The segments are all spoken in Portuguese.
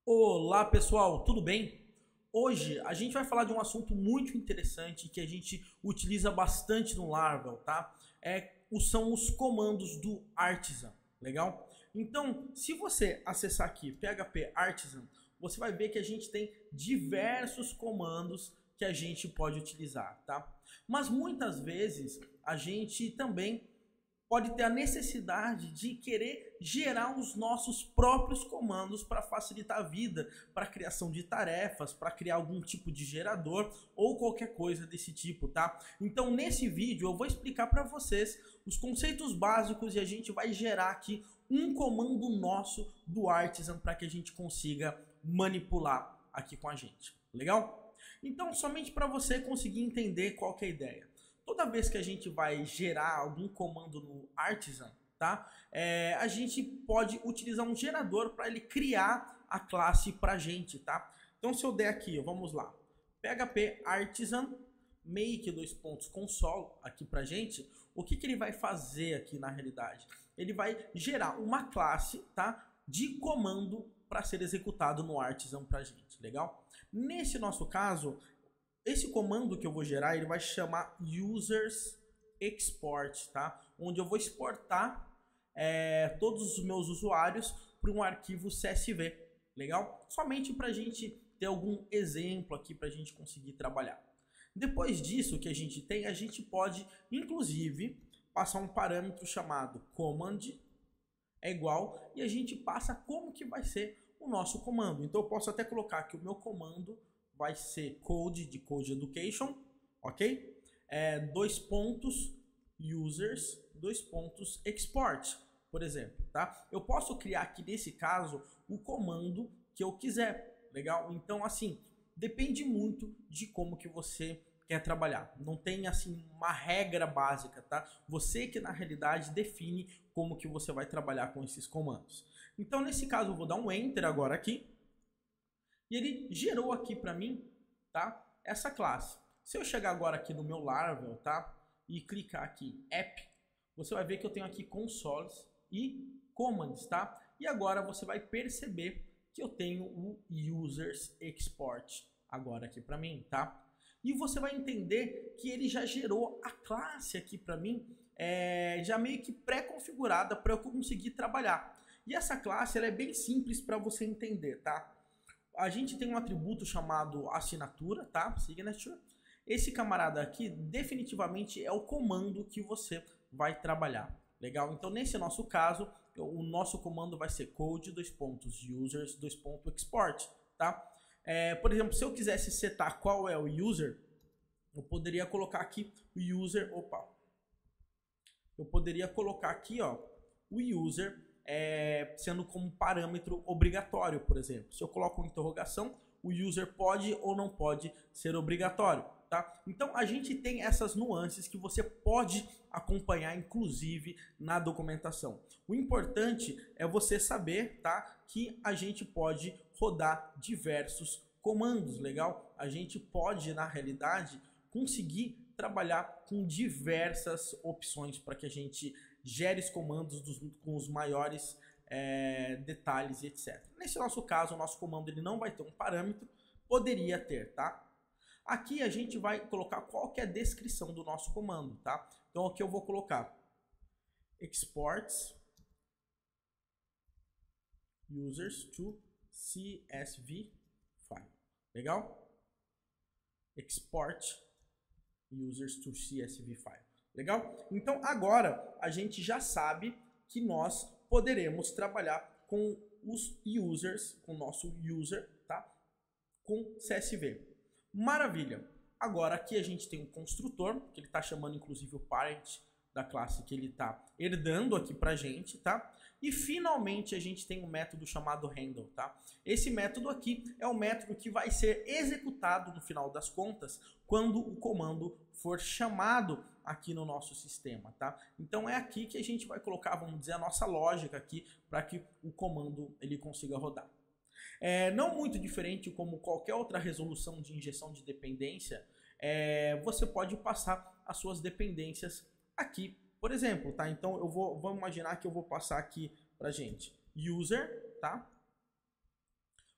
Olá pessoal, tudo bem? Hoje a gente vai falar de um assunto muito interessante que a gente utiliza bastante no Laravel, tá? São os comandos do Artisan, legal? Então, se você acessar aqui PHP Artisan, você vai ver que a gente tem diversos comandos que a gente pode utilizar, tá? Mas muitas vezes a gente também pode ter a necessidade de querer gerar os nossos próprios comandos para facilitar a vida, para a criação de tarefas, para criar algum tipo de gerador ou qualquer coisa desse tipo, tá? Então, nesse vídeo eu vou explicar para vocês os conceitos básicos e a gente vai gerar aqui um comando nosso do Artisan para que a gente consiga manipular aqui com a gente. Legal? Então, somente para você conseguir entender qual que é a ideia. Toda vez que a gente vai gerar algum comando no Artisan, tá? A gente pode utilizar um gerador para ele criar a classe para a gente, tá? Então, se eu der aqui, vamos lá, PHP Artisan make console aqui para a gente, o que ele vai fazer aqui na realidade? Ele vai gerar uma classe, tá? De comando para ser executado no Artisan para a gente, legal? Nesse nosso caso, esse comando que eu vou gerar, ele vai chamar users export, tá? Onde eu vou exportar todos os meus usuários para um arquivo CSV, legal? Somente para a gente ter algum exemplo aqui para a gente conseguir trabalhar. Depois disso que a gente pode, inclusive, passar um parâmetro chamado command é igual e a gente passa como que vai ser o nosso comando. Então eu posso até colocar que o meu comando vai ser code de code education, ok? Users, export, por exemplo, tá? Eu posso criar aqui nesse caso o comando que eu quiser, legal? Então assim, depende muito de como que você quer trabalhar. Não tem assim uma regra básica, tá? Você que na realidade define como que você vai trabalhar com esses comandos. Então nesse caso eu vou dar um enter agora aqui. E ele gerou aqui para mim, tá? Essa classe. Se eu chegar agora aqui no meu Laravel, tá? E clicar aqui App, você vai ver que eu tenho aqui consoles e commands, tá? E agora você vai perceber que eu tenho o users export agora aqui para mim, tá? E você vai entender que ele já gerou a classe aqui para mim, já meio que pré-configurada para eu conseguir trabalhar. E essa classe ela é bem simples para você entender, tá? A gente tem um atributo chamado assinatura, tá? Signature. Esse camarada aqui definitivamente é o comando que você vai trabalhar. Legal? Então, nesse nosso caso, o nosso comando vai ser code, users, export, tá? Por exemplo, se eu quisesse setar qual é o user, eu poderia colocar aqui o user, eu poderia colocar aqui, ó, o user sendo como parâmetro obrigatório, por exemplo. Se eu coloco uma interrogação, o user pode ou não pode ser obrigatório, tá? Então a gente tem essas nuances que você pode acompanhar, inclusive, na documentação. O importante é você saber, tá, que a gente pode rodar diversos comandos, legal? A gente pode, na realidade, conseguir trabalhar com diversas opções para que a gente gere os comandos com os maiores detalhes e etc. Nesse nosso caso, o nosso comando ele não vai ter um parâmetro, poderia ter, tá? Aqui a gente vai colocar qual que é a descrição do nosso comando, tá? Então aqui eu vou colocar exports users to CSV file. Legal? Export users to CSV file. Legal? Então agora a gente já sabe que nós poderemos trabalhar com os users, com o nosso user, tá? Com CSV. Maravilha! Agora aqui a gente tem um construtor, que ele está chamando inclusive o parent da classe que ele está herdando aqui pra gente, tá? E finalmente a gente tem um método chamado handle, tá? Esse método aqui é o método que vai ser executado no final das contas quando o comando for chamado aqui no nosso sistema, tá? Então é aqui que a gente vai colocar, vamos dizer, a nossa lógica aqui para que o comando ele consiga rodar. Não muito diferente como qualquer outra resolução de injeção de dependência, você pode passar as suas dependências aqui, por exemplo, tá? Então vamos imaginar que eu vou passar aqui pra gente user, tá?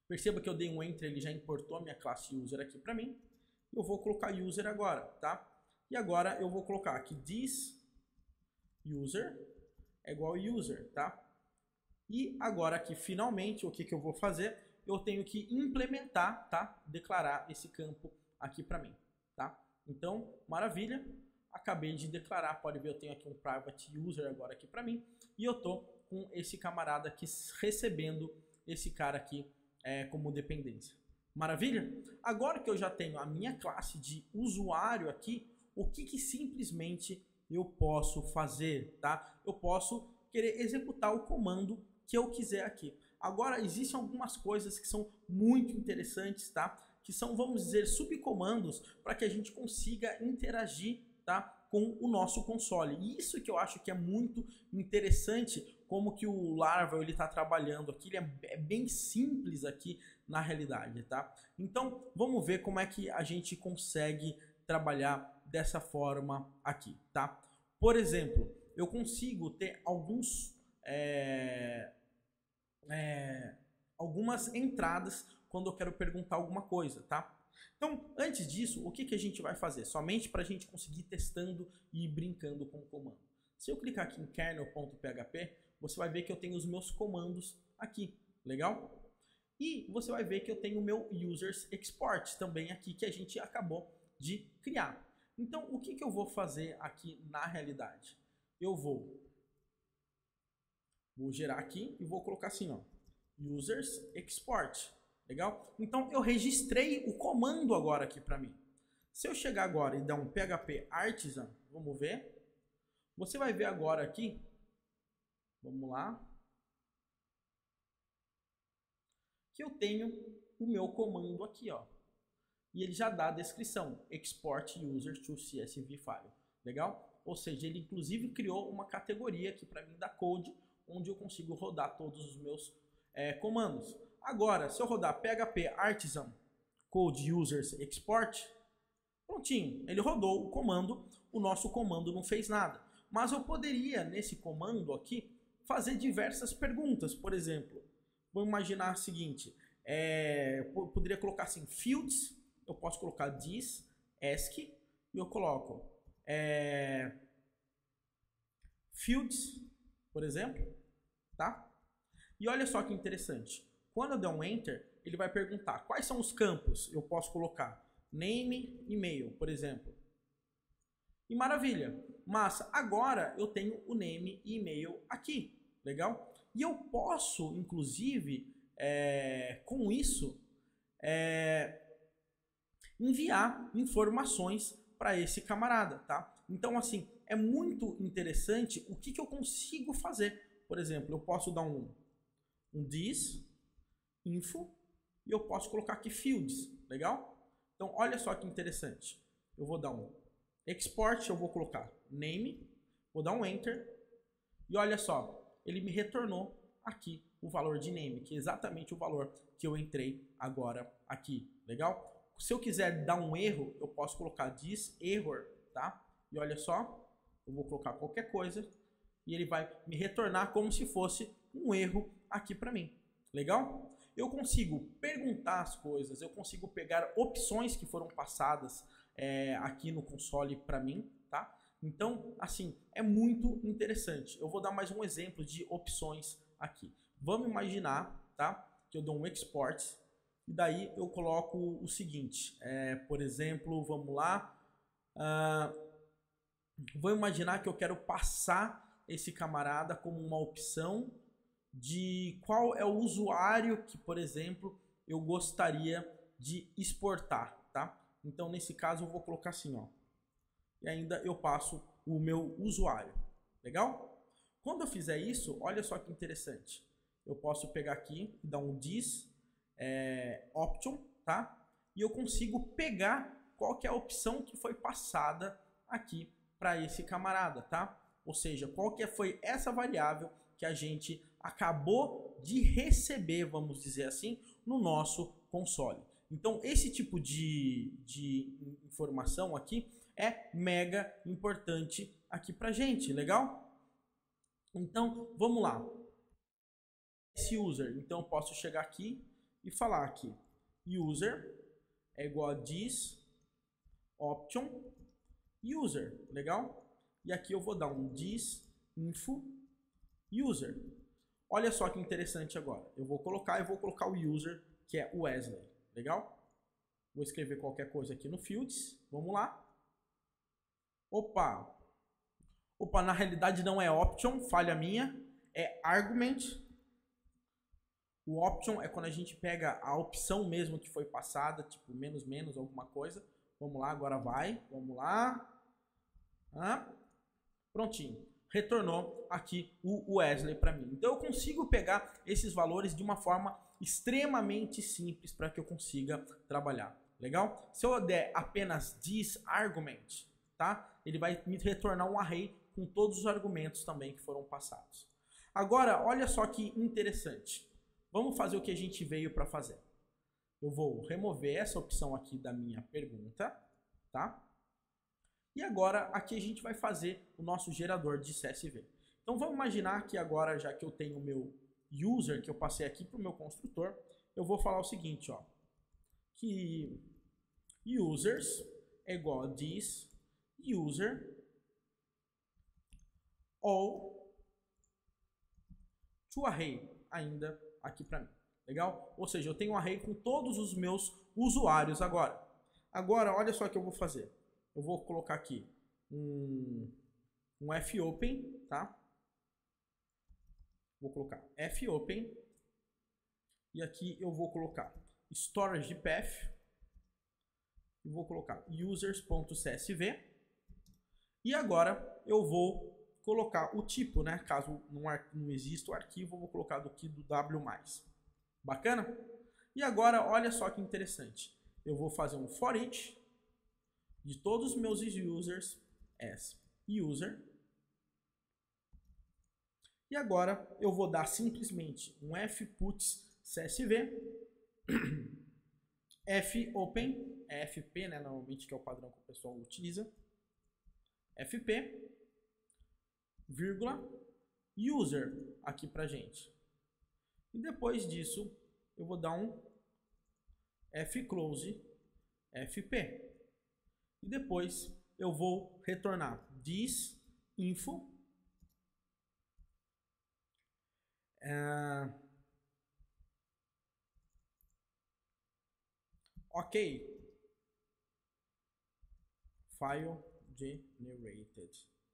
Perceba que eu dei um enter, ele já importou a minha classe user aqui para mim. Eu vou colocar user agora, tá? E agora eu vou colocar aqui this user é igual a user, tá? E agora aqui, finalmente, o que eu vou fazer? Eu tenho que implementar, tá? Declarar esse campo aqui para mim, tá? Então, maravilha. Acabei de declarar, pode ver, eu tenho aqui um private user agora aqui para mim. E eu tô com esse camarada aqui recebendo esse cara aqui como dependência. Maravilha? Agora que eu já tenho a minha classe de usuário aqui, o que simplesmente eu posso fazer, tá? Eu posso querer executar o comando que eu quiser aqui. Agora, existem algumas coisas que são muito interessantes, tá? Que são, vamos dizer, subcomandos para que a gente consiga interagir, tá? Com o nosso console. E isso que eu acho que é muito interessante, como que o Laravel ele está trabalhando aqui. Ele é bem simples aqui na realidade, tá? Então, vamos ver como é que a gente consegue trabalhar dessa forma aqui, tá? Por exemplo, eu consigo ter algumas entradas quando eu quero perguntar alguma coisa, tá? Então, antes disso, o que a gente vai fazer? Somente para a gente conseguir testando e brincando com o comando. Se eu clicar aqui em kernel.php, você vai ver que eu tenho os meus comandos aqui, legal? E você vai ver que eu tenho o meu users export também aqui, que a gente acabou de criar. Então, o que eu vou fazer aqui na realidade? Eu vou gerar aqui e vou colocar assim, ó, users export. Legal? Então, eu registrei o comando agora aqui para mim. Se eu chegar agora e dar um php artisan, vamos ver. Você vai ver agora aqui, vamos lá, que eu tenho o meu comando aqui, ó. E ele já dá a descrição, export users to CSV file. Legal? Ou seja, ele inclusive criou uma categoria aqui para mim da code, onde eu consigo rodar todos os meus comandos. Agora, se eu rodar php artisan code users export, prontinho, ele rodou o comando, o nosso comando não fez nada. Mas eu poderia, nesse comando aqui, fazer diversas perguntas. Por exemplo, vamos imaginar o seguinte, eu poderia colocar assim, fields, eu posso colocar this, ask, e eu coloco fields, por exemplo, tá? E olha só que interessante. Quando eu der um enter, ele vai perguntar quais são os campos. Eu posso colocar name, e-mail, por exemplo. E maravilha. Mas agora eu tenho o name e e-mail aqui. Legal? E eu posso, inclusive, com isso, enviar informações para esse camarada, tá? Então, assim, é muito interessante o que eu consigo fazer. Por exemplo, eu posso dar um this, info, e eu posso colocar aqui fields, legal? Então, olha só que interessante. Eu vou dar um export, eu vou colocar name, vou dar um enter, e olha só, ele me retornou aqui o valor de name, que é exatamente o valor que eu entrei agora aqui, legal? Se eu quiser dar um erro, eu posso colocar this error, tá? E olha só, eu vou colocar qualquer coisa, e ele vai me retornar como se fosse um erro aqui para mim, legal? Eu consigo perguntar as coisas, eu consigo pegar opções que foram passadas aqui no console para mim, tá? Então, assim, é muito interessante. Eu vou dar mais um exemplo de opções aqui. Vamos imaginar, tá? Que eu dou um export e daí eu coloco o seguinte, por exemplo, vamos lá, vou imaginar que eu quero passar esse camarada como uma opção de qual é o usuário que, por exemplo, eu gostaria de exportar, tá? Então, nesse caso, eu vou colocar assim, ó. E ainda eu passo o meu usuário. Legal? Quando eu fizer isso, olha só que interessante. Eu posso pegar aqui e dar um this option, tá? E eu consigo pegar qual que é a opção que foi passada aqui para esse camarada, tá? Ou seja, qual que foi essa variável que a gente acabou de receber, vamos dizer assim, no nosso console. Então, esse tipo de informação aqui é mega importante aqui pra gente, legal? Então, vamos lá. Esse user, então eu posso chegar aqui e falar aqui, user é igual a this option user, legal? E aqui eu vou dar um this info user. Olha só que interessante agora. Eu vou colocar o user, que é o Wesley, legal? Vou escrever qualquer coisa aqui no fields. Vamos lá. Opa, na realidade não é option, falha minha, é argument. O option é quando a gente pega a opção mesmo que foi passada, tipo menos, alguma coisa. Vamos lá, agora vai. Vamos lá. Prontinho. Retornou aqui o Wesley para mim. Então eu consigo pegar esses valores de uma forma extremamente simples para que eu consiga trabalhar. Legal? Se eu der apenas this argument, tá? Ele vai me retornar um array com todos os argumentos também que foram passados. Agora, olha só que interessante. Vamos fazer o que a gente veio para fazer. Eu vou remover essa opção aqui da minha pergunta, tá? E agora aqui a gente vai fazer o nosso gerador de CSV. Então vamos imaginar que agora, já que eu tenho o meu user, que eu passei aqui para o meu construtor, eu vou falar o seguinte, ó, que users é igual a this user ou to array ainda aqui para mim. Legal? Ou seja, eu tenho um array com todos os meus usuários agora. Agora, olha só o que eu vou fazer. Eu vou colocar aqui um fopen, tá? Vou colocar fopen. E aqui eu vou colocar storage path. E vou colocar users.csv. E agora eu vou colocar o tipo, né? Caso não exista o arquivo, eu vou colocar aqui do W+. Bacana? E agora, olha só que interessante. Eu vou fazer um for each de todos os meus users as user. E agora eu vou dar simplesmente um fputs csv, fopen, é fp, né, normalmente que é o padrão que o pessoal utiliza, fp, vírgula, user aqui pra gente. E depois disso eu vou dar um fclose, fp. E depois eu vou retornar this info ok, file generated.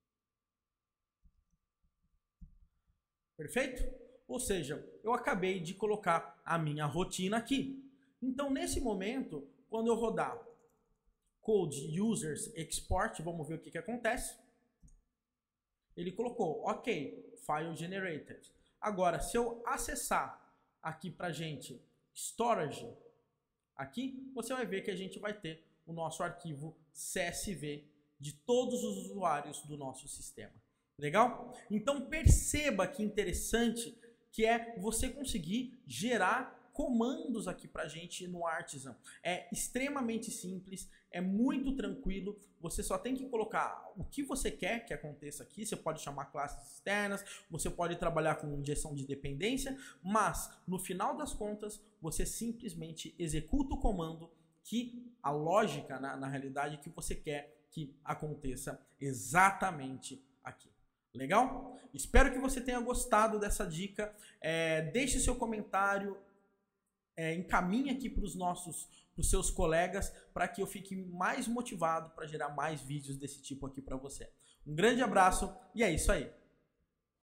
Perfeito? Ou seja, eu acabei de colocar a minha rotina aqui. Então, nesse momento, quando eu rodar code users export, vamos ver o que acontece. Ele colocou, ok, file generated. Agora, se eu acessar aqui pra gente storage, aqui, você vai ver que a gente vai ter o nosso arquivo CSV de todos os usuários do nosso sistema. Legal? Então perceba que interessante que é você conseguir gerar comandos aqui pra gente no Artisan. É extremamente simples, é muito tranquilo, você só tem que colocar o que você quer que aconteça aqui, você pode chamar classes externas, você pode trabalhar com injeção de dependência, mas no final das contas, você simplesmente executa o comando que a lógica, na realidade, que você quer que aconteça exatamente aqui. Legal? Espero que você tenha gostado dessa dica. Deixe seu comentário, encaminhe aqui para os seus colegas, para que eu fique mais motivado para gerar mais vídeos desse tipo aqui para você. Um grande abraço e é isso aí.